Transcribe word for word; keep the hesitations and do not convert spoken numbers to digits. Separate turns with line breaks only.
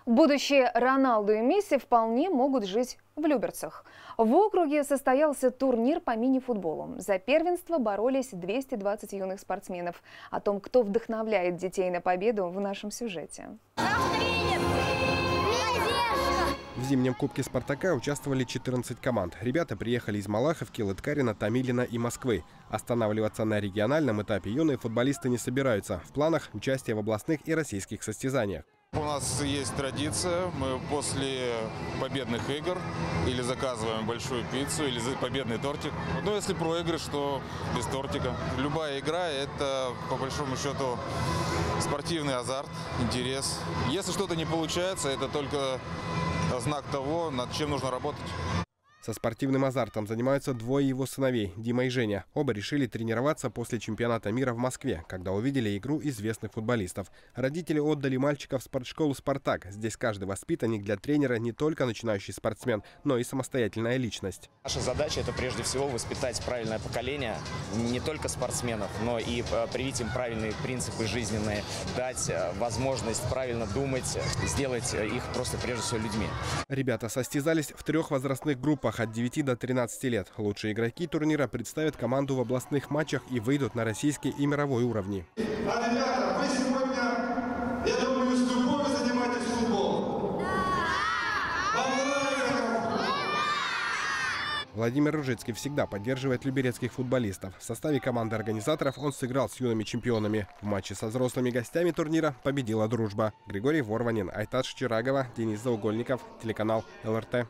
Будущие Роналду и Месси вполне могут жить в Люберцах. В округе состоялся турнир по мини-футболу. За первенство боролись двести двадцать юных спортсменов. О том, кто вдохновляет детей на победу, в нашем сюжете.
В зимнем кубке «Спартака» участвовали четырнадцать команд. Ребята приехали из Малаховки, Лыткарина, Томилина и Москвы. Останавливаться на региональном этапе юные футболисты не собираются. В планах участие в областных и российских состязаниях.
У нас есть традиция, мы после победных игр или заказываем большую пиццу, или победный тортик. Но если проигрыш, то без тортика. Любая игра – это, по большому счету, спортивный азарт, интерес. Если что-то не получается, это только знак того, над чем нужно работать.
Со спортивным азартом занимаются двое его сыновей, Дима и Женя. Оба решили тренироваться после чемпионата мира в Москве, когда увидели игру известных футболистов. Родители отдали мальчика в спортшколу «Спартак». Здесь каждый воспитанник для тренера не только начинающий спортсмен, но и самостоятельная личность.
Наша задача – это прежде всего воспитать правильное поколение не только спортсменов, но и привить им правильные принципы жизненные, дать возможность правильно думать, сделать их просто прежде всего людьми.
Ребята состязались в трех возрастных группах от девяти до тринадцати лет. Лучшие игроки турнира представят команду в областных матчах и выйдут на российский и мировой уровни.
А, ребята, вы сегодня, я думаю, с любовью занимаетесь футболом. Вам нравится?
Владимир Ружицкий всегда поддерживает люберецких футболистов. В составе команды организаторов он сыграл с юными чемпионами. В матче со взрослыми гостями турнира победила «Дружба». Григорий Ворванин, Айтат Чирагова, Денис Заугольников, телеканал эл эр тэ.